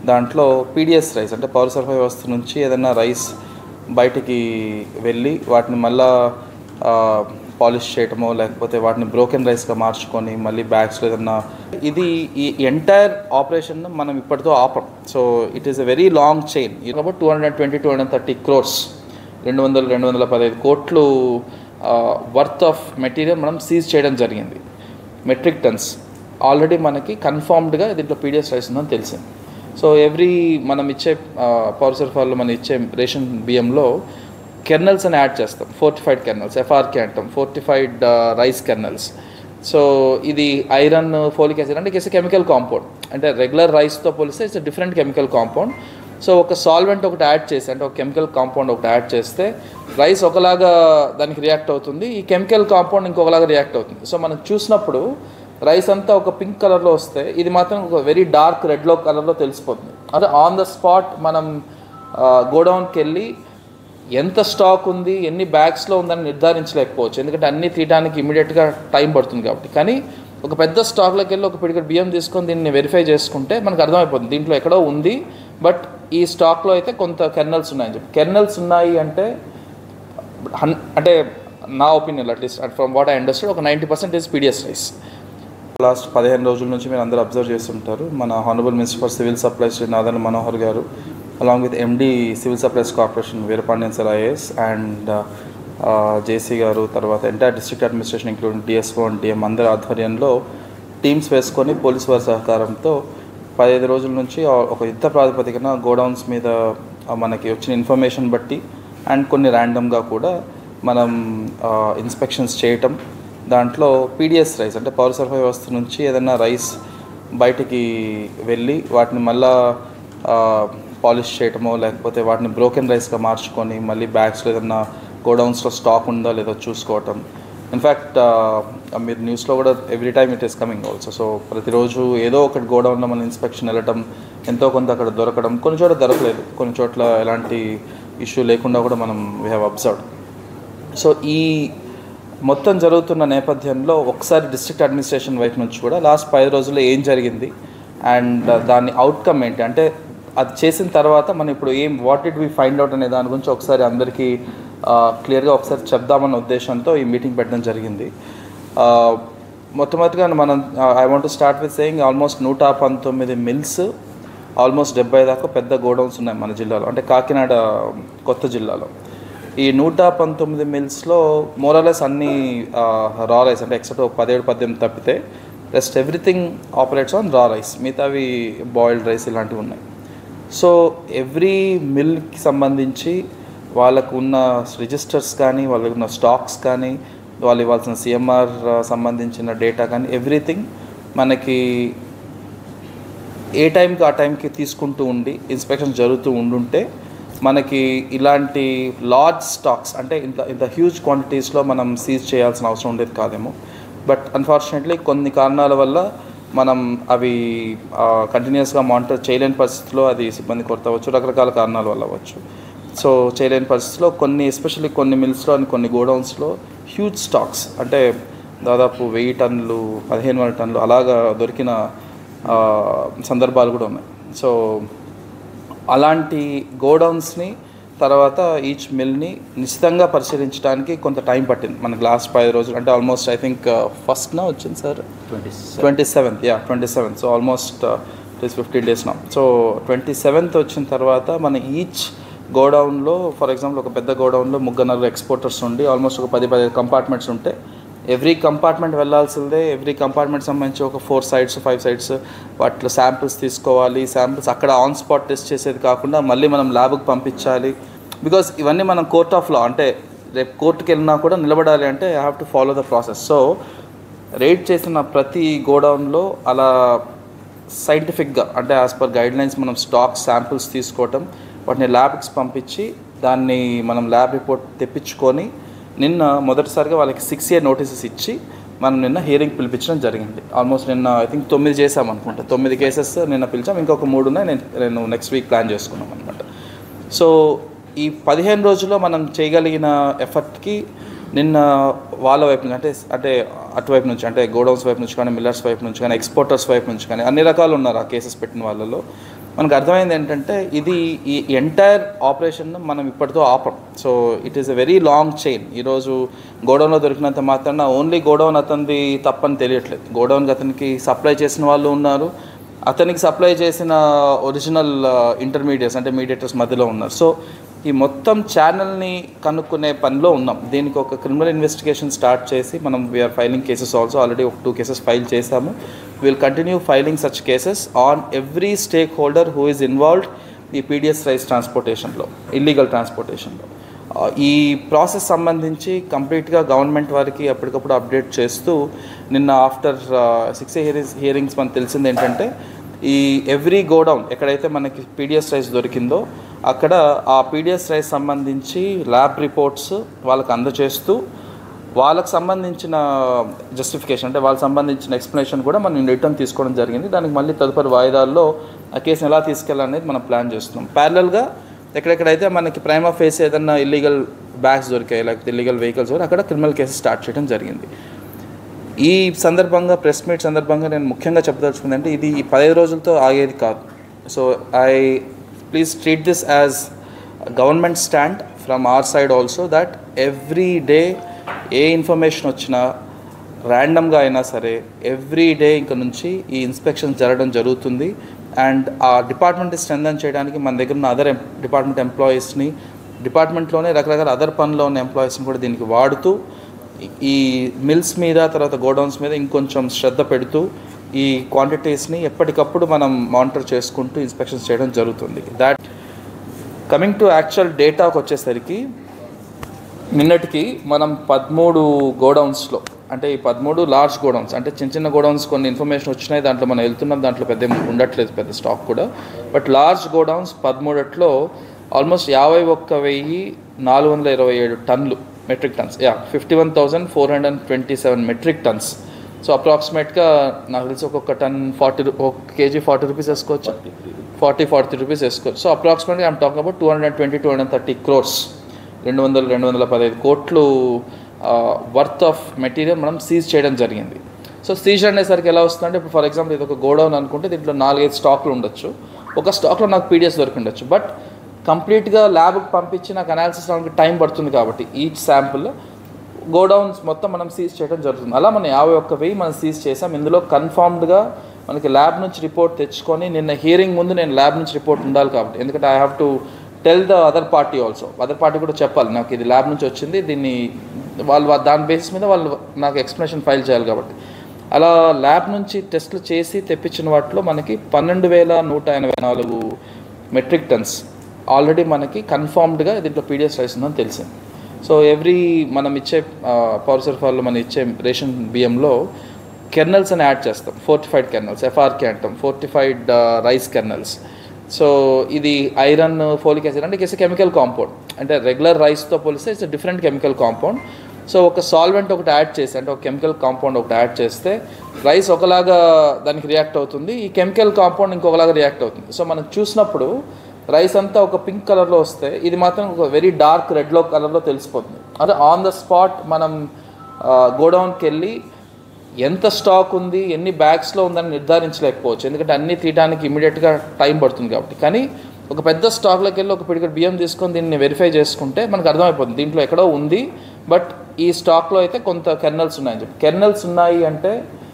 దాంట్లో PDS rice అంటే పౌర సరఫరా వ్యవస్థ నుంచి ఏదైనా రైస్ బయటికి వెళ్ళి వాటిని మళ్ళా పాలిష్ చేయటమో లేకపోతే వాటిని బ్రోకెన్ రైస్గా మార్చుకొని మళ్ళీ బ్యాగ్స్లో ఏదన్నా ఇది ఈ ఎంటైర్ ఆపరేషన్ మనం ఇప్పటితో ఆపం. So it is a very long chain. కాబట్టి 220-230 crores 215 కోట్లు వర్త్ ఆఫ్ మెటీరియల్ మనం సీజ్ చేయడం జరిగింది. మెట్రిక్ టన్స్ ఆల్రెడీ మనకి కన్ఫర్మ్డ్గా దీంట్లో పీడిఎస్ రైస్ ఉందని తెలిసింది. సో మనం ఇచ్చే పౌర సరఫరాలో మనం ఇచ్చే రేషన్ బియ్యంలో కెర్నల్స్ అని యాడ్ చేస్తాం. ఫోర్టిఫైడ్ కెర్నల్స్, ఎఫ్ఆర్కే అంటాం, ఫోర్టిఫైడ్ రైస్ కెర్నల్స్. సో ఇది ఐరన్, ఫోలిక్ యాసిడ్ అంటే ఇట్స్ కెమికల్ కాంపౌండ్. అంటే రెగ్యులర్ రైస్తో పోలిస్తే it's different chemical compound. So ఒక సాల్వెంట్ ఒకటి యాడ్ చేసి అంటే ఒక కెమికల్ కాంపౌండ్ ఒకటి యాడ్ చేస్తే రైస్ ఒకలాగా దానికి రియాక్ట్ అవుతుంది, ఈ కెమికల్ కాంపౌండ్ ఇంకొకలాగా రియాక్ట్ అవుతుంది. సో మనం చూసినప్పుడు రైస్ అంతా ఒక పింక్ కలర్లో వస్తే ఇది మాత్రం ఒక వెరీ డార్క్ రెడ్లో కలర్లో తెలిసిపోతుంది. అంటే ఆన్ ద స్పాట్ మనం గోడౌన్కి వెళ్ళి ఎంత స్టాక్ ఉంది, ఎన్ని బ్యాగ్స్లో ఉందని నిర్ధారించలేకపోవచ్చు, ఎందుకంటే అన్నీ తీయడానికి ఇమీడియట్గా టైం పడుతుంది కాబట్టి. కానీ ఒక పెద్ద స్టాక్లోకి వెళ్ళి ఒక పిడికెట్ బియ్యం తీసుకొని దీన్ని వెరిఫై చేసుకుంటే మనకు అర్థమైపోతుంది దీంట్లో ఎక్కడో ఉంది, బట్ ఈ స్టాక్లో అయితే కొంత కెర్నల్స్ ఉన్నాయని చెప్పి. కెర్నల్స్ ఉన్నాయి అంటే నా opinion at least from what I understand ఒక 90% ఈజ్ పీడిఎస్ రైస్. లాస్ట్ 15 రోజుల నుంచి మీరు అందరూ అబ్జర్వ్ చేస్తుంటారు. మన honourable minister for civil supplies Shri Nadendla Manohar గారు along with MD civil supplies corporation Veerapandian sir IAS and JC గారు, తర్వాత entire district administration including DSO and DM అందరి ఆధ్వర్యంలో టీమ్స్ వేసుకొని పోలీసు వారి సహకారంతో 15 రోజుల నుంచి ఒక యుద్ధ ప్రాతిపదికన గోడౌన్స్ మీద మనకి వచ్చిన ఇన్ఫర్మేషన్ బట్టి అండ్ కొన్ని ర్యాండమ్గా కూడా మనం ఇన్స్పెక్షన్స్ చేయటం. దాంట్లో పీడిఎస్ రైస్ అంటే పౌర సరఫరా వ్యవస్థ నుంచి ఏదైనా రైస్ బయటికి వెళ్ళి వాటిని మళ్ళా పాలిష్ చేయటమో లేకపోతే వాటిని బ్రోకెన్ రైస్గా మార్చుకొని మళ్ళీ బ్యాగ్స్లో ఏదన్నా గోడౌన్స్లో స్టాక్ ఉందా లేదో చూసుకోవటం. ఇన్ఫ్యాక్ట్ మీరు న్యూస్లో కూడా every time it is coming also. So ప్రతిరోజు ఏదో ఒకటి గోడౌన్లో మన ఇన్స్పెక్షన్ వెళ్ళటం, ఎంతో కొంత అక్కడ దొరకడం, కొన్ని చోట్ల దొరకలేదు, కొన్ని చోట్ల ఎలాంటి ఇష్యూ లేకుండా కూడా మనం వీ హ్యావ్ అబ్జర్వ్డ్. సో ఈ మొత్తం జరుగుతున్న నేపథ్యంలో ఒకసారి డిస్ట్రిక్ట్ అడ్మినిస్ట్రేషన్ వైపు నుంచి కూడా లాస్ట్ 10 రోజుల్లో ఏం జరిగింది అండ్ దాని అవుట్కమ్ ఏంటి, అంటే అది చేసిన తర్వాత మనం ఇప్పుడు what did we find out అనే దాని గురించి ఒకసారి అందరికీ క్లియర్గా ఒకసారి చెప్దామన్న ఉద్దేశంతో ఈ మీటింగ్ పెట్టడం జరిగింది. మొట్టమొదటిగా మనం I want to start with saying almost 119 mills, almost 70 దాకా పెద్ద గోడౌన్స్ ఉన్నాయి మన జిల్లాలో, అంటే కాకినాడ కొత్త జిల్లాలో. ఈ 119 మిల్స్లో మోరలెస్ అన్ని రా రైస్, అంటే ఎక్సెప్ట్ 17-18 తప్పితే rest everything operates on raw rice, మిగతావి బాయిల్డ్ రైస్ ఇలాంటివి ఉన్నాయి. సో ఎవ్రీ మిల్కి సంబంధించి వాళ్ళకు ఉన్న రిజిస్టర్స్ కానీ, వాళ్ళకు ఉన్న స్టాక్స్ కానీ, వాళ్ళు ఇవ్వాల్సిన సిఎంఆర్ సంబంధించిన డేటా కానీ ఎవ్రీథింగ్ మనకి ఏ టైంకి ఆ టైంకి తీసుకుంటూ ఉండి ఇన్స్పెక్షన్ జరుగుతూ ఉండుంటే మనకి ఇలాంటి లార్జ్ స్టాక్స్ అంటే ఇంత హ్యూజ్ క్వాంటిటీస్లో మనం సీజ్ చేయాల్సిన అవసరం ఉండేది కాదేమో. బట్ అన్ఫార్చునేట్లీ కొన్ని కారణాల వల్ల మనం అవి కంటిన్యూస్గా మానిటర్ చేయలేని పరిస్థితిలో, అది సిబ్బంది కొరత అవ్వచ్చు, రకరకాల కారణాల వల్ల అవ్వచ్చు. సో చేయలేని పరిస్థితిలో ఎస్పెషల్లీ కొన్ని మిల్స్లో అండ్ కొన్ని గోడౌన్స్లో హ్యూజ్ స్టాక్స్ అంటే దాదాపు 1000 టన్నులు 1500 టన్నులు అలాగా దొరికిన సందర్భాలు కూడా ఉన్నాయి. సో అలాంటి గోడౌన్స్ని తర్వాత ఈచ్ మిల్ని నిశ్చితంగా పరిశీలించడానికి కొంత టైం పట్టింది మనకు లాస్ట్ 10 రోజులు. అంటే ఆల్మోస్ట్ ఐ థింక్ ఫస్ట్న వచ్చింది sir 27th. So almost it is 15 days నా. సో 27th వచ్చిన తర్వాత మన ఈచ్ గోడౌన్లో ఫర్ ఎగ్జాంపుల్ ఒక పెద్ద గోడౌన్లో 3-4 ఎక్స్పోర్టర్స్ ఉండి ఆల్మోస్ట్ ఒక 10-15 కంపార్ట్మెంట్స్ ఉంటే ఎవ్రీ కంపార్ట్మెంట్ వెళ్ళాల్సిందే. ఎవ్రీ కంపార్ట్మెంట్ సంబంధించి ఒక 4 sites 5 sites వాటిలో శాంపిల్స్ తీసుకోవాలి. శాంపిల్స్ అక్కడ ఆన్ స్పాట్ టెస్ట్ చేసేది కాకుండా మళ్ళీ మనం ల్యాబ్కి పంపించాలి. బికాజ్ ఇవన్నీ మనం కోర్ట్ ఆఫ్ లా, అంటే రేపు కోర్టుకి వెళ్ళినా కూడా నిలబడాలి అంటే I have to follow the process. So raid చేసిన ప్రతి గోడౌన్లో అలా సైంటిఫిక్గా అంటే యాజ్ పర్ గైడ్లైన్స్ మనం స్టాక్ శాంపిల్స్ తీసుకోవటం, వాటిని ల్యాబ్కి పంపించి దాన్ని మనం ల్యాబ్ రిపోర్ట్ తెప్పించుకొని నిన్న మొదటిసారిగా వాళ్ళకి 6 year నోటీసెస్ ఇచ్చి మనం నిన్న హియరింగ్ పిలిపించడం జరిగింది. ఆల్మోస్ట్ నిన్న ఐ థింక్ 9 చేసాం అనుకుంటా. 9 కేసెస్ నిన్న పిలిచాం, ఇంకొక 3 ఉన్నాయి. నేను నెక్స్ట్ వీక్ ప్లాన్ చేసుకున్నాం అనమాట. సో ఈ 15 రోజుల్లో మనం చేయగలిగిన ఎఫర్ట్కి నిన్న వాళ్ళ వైపు నుంచి అంటే అటువైపు నుంచి అంటే గోడౌన్స్ వైపు నుంచి కానీ, మిల్లర్స్ వైపు నుంచి కానీ, ఎక్స్పోర్టర్స్ వైపు నుంచి కానీ అన్ని రకాలు ఉన్నారు ఆ కేసెస్ పెట్టిన వాళ్ళలో. మనకు అర్థమైంది ఏంటంటే ఇది ఈ ఎంటైర్ ఆపరేషన్ మనం ఇప్పటితో ఆపం. So it is a very long chain. ఈరోజు గోడౌన్లో దొరికినంత మాత్రాన ఓన్లీ గోడౌన్ అతనిది తప్పని తెలియట్లేదు. గోడౌన్కి అతనికి సప్లై చేసిన వాళ్ళు ఉన్నారు, అతనికి సప్లై చేసిన ఒరిజినల్ ఇంటర్మీడియట్స్ అంటే మీడియేటర్స్ మధ్యలో ఉన్నారు. సో ఈ మొత్తం ఛానల్ని కనుక్కునే పనిలో ఉన్నాం. దీనికి ఒక క్రిమినల్ ఇన్వెస్టిగేషన్ స్టార్ట్ చేసి మనం we're filing cases also. Already ఒక 2 కేసెస్ ఫైల్ చేశాము. Will continue filing such cases on every stakeholder who is involved ఈ పీడిఎస్ రైస్ ట్రాన్స్పోర్టేషన్లో, ఇల్లీగల్ ట్రాన్స్పోర్టేషన్లో. ఈ ప్రాసెస్ సంబంధించి కంప్లీట్గా గవర్నమెంట్ వారికి ఎప్పటికప్పుడు అప్డేట్ చేస్తూ నిన్న ఆఫ్టర్ 6 హియరింగ్స్ మనకు తెలిసింది ఏంటంటే ఈ ఎవ్రీ గోడౌన్ ఎక్కడైతే మనకి పీడిఎస్ రైస్ దొరికిందో అక్కడ ఆ పీడిఎస్ రైస్ సంబంధించి ల్యాబ్ రిపోర్ట్స్ వాళ్ళకి అందజేస్తూ వాళ్ళకి సంబంధించిన జస్టిఫికేషన్ అంటే వాళ్ళకి సంబంధించిన ఎక్స్ప్లెనేషన్ కూడా మనం రిటర్న్ తీసుకోవడం జరిగింది. దానికి మళ్ళీ తదుపరి వాయిదాల్లో ఆ కేసుని ఎలా తీసుకెళ్ళాలనేది మనం ప్లాన్ చేస్తున్నాం. ప్యారలల్గా ఎక్కడెక్కడైతే మనకి ప్రైమా ఫేస్ ఏదన్నా ఇల్లీగల్ బ్యాగ్స్ దొరికాయి లేకపోతే ఇల్లీగల్ వెహికల్స్ అక్కడ క్రిమినల్ కేసు స్టార్ట్ చేయడం జరిగింది. ఈ సందర్భంగా ప్రెస్ మీట్ సందర్భంగా నేను ముఖ్యంగా చెప్పదలుచుకుందంటే ఇది ఈ 15 రోజులతో ఆగేది కాదు. So please treat this as government stand from our side also that every day ఏ ఇన్ఫర్మేషన్ వచ్చినా ర్యాండమ్గా అయినా సరే ఎవ్రీ డే ఇంక నుంచి ఈ ఇన్స్పెక్షన్ జరగడం జరుగుతుంది. అండ్ ఆ డిపార్ట్మెంట్ని స్ట్రెంథన్ చేయడానికి మన దగ్గర ఉన్న అదర్ డిపార్ట్మెంట్ ఎంప్లాయీస్ని, డిపార్ట్మెంట్లోనే రకరకాల అదర్ పనిలో ఉన్న ఎంప్లాయీస్ని కూడా దీనికి వాడుతూ ఈ మిల్స్ మీద తర్వాత గోడౌన్స్ మీద ఇంకొంచెం శ్రద్ధ పెడుతూ ఈ క్వాంటిటీస్ని ఎప్పటికప్పుడు మనం మానిటర్ చేసుకుంటూ ఇన్స్పెక్షన్స్ చేయడం జరుగుతుంది. దాట్ కమింగ్ టు యాక్చువల్ డేటాకు వచ్చేసరికి నిన్నటికి మనం 13 గోడౌన్స్లో అంటే ఈ 13 లార్జ్ గోడౌన్స్ అంటే చిన్న చిన్న గోడౌన్స్ కొన్ని ఇన్ఫర్మేషన్ వచ్చినాయి, దాంట్లో మనం వెళ్తున్నాం, దాంట్లో పెద్ద ఉండట్లేదు పెద్ద స్టాక్ కూడా. బట్ లార్జ్ గోడౌన్స్ 13లో ఆల్మోస్ట్ 51,427 టన్నులు metric tons 51,427 metric tons. So అప్రాక్సిమేట్గా నాకు తెలిసి ఒక్కొక్క టన్ 40 కేజీ 40 రూపీస్ వేసుకోవచ్చు, 40-43 రూపీస్ వేసుకోవచ్చు. సో అప్రాక్సిమేట్గా ఐఎమ్ టాకింగ్ అబౌట్ 220-230 crores 200-215 కోట్లు వర్త్ ఆఫ్ మెటీరియల్ మనం సీజ్ చేయడం జరిగింది. సో సీజ్ అనేసరికి ఎలా వస్తుందంటే ఇప్పుడు ఫర్ ఎగ్జాంపుల్ ఇది ఒక గోడౌన్ అనుకుంటే దీంట్లో 4-5 స్టాక్లు ఉండొచ్చు, ఒక స్టాక్లో నాకు పీడిఎస్ దొరికి ఉండొచ్చు. బట్ కంప్లీట్గా ల్యాబ్కి పంపించి నాకు అనాలిసిస్ రావడానికి టైం పడుతుంది కాబట్టి ఈచ్ శాంపుల్ గోడౌన్స్ మొత్తం మనం సీజ్ చేయడం జరుగుతుంది. అలా మనం 51,000 మనం సీజ్ చేసాం. ఇందులో కన్ఫర్మ్డ్గా మనకి ల్యాబ్ నుంచి రిపోర్ట్ తెచ్చుకొని నిన్న హియరింగ్ ముందు నేను ల్యాబ్ నుంచి రిపోర్ట్ ఉండాలి కాబట్టి, ఎందుకంటే I have to tell the other party also, other party కూడా చెప్పాలి నాకు ఇది ల్యాబ్ నుంచి వచ్చింది, దీన్ని వాళ్ళు దాని బేసిస్ మీద వాళ్ళు నాకు ఎక్స్ప్లెనేషన్ ఫైల్ చేయాలి కాబట్టి. అలా ల్యాబ్ నుంచి టెస్టులు చేసి తెప్పించిన వాటిలో మనకి 12,184 మెట్రిక్ టన్స్ ఆల్రెడీ మనకి కన్ఫర్మ్డ్గా దీంట్లో పీడిఎస్ రైస్ ఉందని తెలిసింది. సో ఎవ్రీ మనం ఇచ్చే పౌర సరఫరాలో మనం ఇచ్చే రేషన్ బియ్యంలో కెర్నల్స్ అని యాడ్ చేస్తాం, ఫోర్టిఫైడ్ కెర్నల్స్, ఎఫ్ఆర్కే అంటాం, ఫోర్టిఫైడ్ రైస్ కెర్నల్స్. సో ఇది ఐరన్, ఫోలిక్ యాసిడ్ అంటే ఇట్స్ కెమికల్ కాంపౌండ్, అంటే రెగ్యులర్ రైస్తో పోలిస్తే it's different chemical compound. So ఒక సాల్వెంట్ ఒకటి యాడ్ చేసి అంటే ఒక కెమికల్ కాంపౌండ్ ఒకటి యాడ్ చేస్తే రైస్ ఒకలాగా దానికి రియాక్ట్ అవుతుంది, ఈ కెమికల్ కాంపౌండ్ ఇంకొకలాగా రియాక్ట్ అవుతుంది. సో మనం చూసినప్పుడు రైస్ అంతా ఒక పింక్ కలర్లో వస్తే ఇది మాత్రం ఒక వెరీ డార్క్ రెడ్లో కలర్లో తెలిసిపోతుంది. అదే ఆన్ ద స్పాట్ మనం గోడౌన్కి వెళ్ళి ఎంత స్టాక్ ఉంది, ఎన్ని బ్యాగ్స్లో ఉందని నిర్ధారించలేకపోవచ్చు, ఎందుకంటే అన్నీ తీయడానికి ఇమీడియట్గా టైం పడుతుంది కాబట్టి. కానీ ఒక పెద్ద స్టాక్లోకి వెళ్ళి ఒక పిడికెట్ బియ్యం తీసుకొని దీన్ని వెరిఫై చేసుకుంటే మనకు అర్థమైపోతుంది దీంట్లో ఎక్కడో ఉంది, బట్ ఈ స్టాక్లో అయితే కొంత కెర్నల్స్ ఉన్నాయని చెప్పి. కెర్నల్స్ ఉన్నాయి అంటే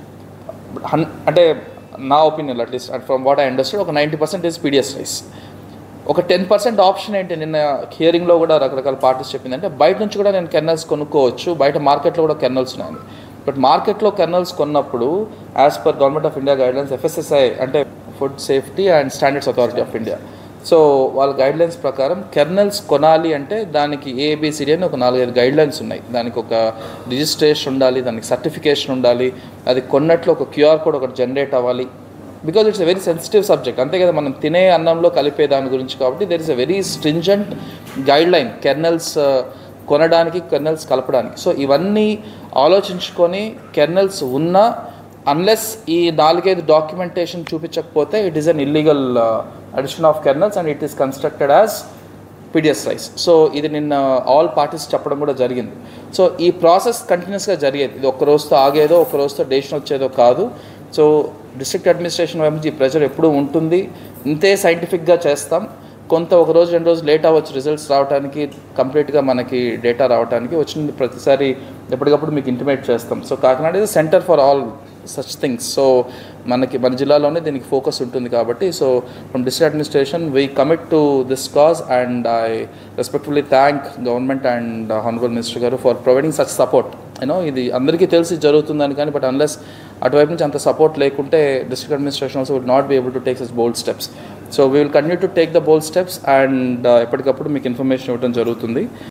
నా opinion at least from what I understand ఒక 90% ఈజ్ పీడిఎస్ రైస్. ఒక 10% ఆప్షన్ ఏంటి, నిన్న హియరింగ్లో కూడా రకరకాల పార్టీస్ చెప్పిందంటే బయట నుంచి కూడా నేను కెర్నల్స్ కొనుక్కోవచ్చు, బయట మార్కెట్లో కూడా కెర్నల్స్ ఉన్నాయని. బట్ మార్కెట్లో కెర్నల్స్ కొన్నప్పుడు as per government of India guidelines, FSSAI అంటే food safety and standards authority of India, so వాళ్ళ గైడ్లైన్స్ ప్రకారం కెర్నల్స్ కొనాలి అంటే దానికి ABCD అని ఒక 4-5 గైడ్లైన్స్ ఉన్నాయి. దానికి ఒక రిజిస్ట్రేషన్ ఉండాలి, దానికి సర్టిఫికేషన్ ఉండాలి, అది కొన్నట్లు ఒక QR కోడ్ ఒకటి జనరేట్ అవ్వాలి, because it's a very sensitive subject. అంతే కదా, మనం తినే అన్నంలో కలిపే దాని గురించి కాబట్టి there is a very stringent guideline kernels కొనడానికి, కెర్నల్స్ కలపడానికి. సో ఇవన్నీ ఆలోచించుకొని కెర్నల్స్ ఉన్నా అన్లెస్ ఈ 4-5 డాక్యుమెంటేషన్ చూపించకపోతే it is an illegal addition of kernels and it is constructed as PDS rice. So ఇది నిన్న ఆల్ పార్టీస్ చెప్పడం కూడా జరిగింది. సో ఈ ప్రాసెస్ కంటిన్యూస్గా జరిగేది, ఇది ఒక్క రోజుతో ఆగేదో ఒక్క రోజుతో డెసిషన్ వచ్చేదో కాదు. సో డిస్ట్రిక్ట్ అడ్మినిస్ట్రేషన్ వైపు నుంచి ఈ ప్రెషర్ ఎప్పుడూ ఉంటుంది. ఇంతే సైంటిఫిక్గా చేస్తాం. కొంత ఒక రోజు 2 రోజులు లేట్ అవ్వచ్చు రిజల్ట్స్ రావడానికి, కంప్లీట్గా మనకి డేటా రావడానికి. వచ్చిన ప్రతిసారి ఎప్పటికప్పుడు మీకు ఇంటిమేట్ చేస్తాం. So Kakinada is centre for all such things. So మన జిల్లాలోనే దీనికి ఫోకస్ ఉంటుంది కాబట్టి, so from district administration we commit to this cause and I respectfully thank government and honourable minister గారు ఫర్ ప్రొవైడింగ్ సచ్ సపోర్ట్. ఇది అందరికీ తెలిసి జరుగుతుందని కానీ, బట్ అన్లెస్ అటువైపు నుంచి అంత సపోర్ట్ లేకుంటే district administration also will not be able to take such bold steps. So we will continue to take the bold steps and ఎప్పటికప్పుడు మీకు ఇన్ఫర్మేషన్ ఇవ్వడం జరుగుతుంది.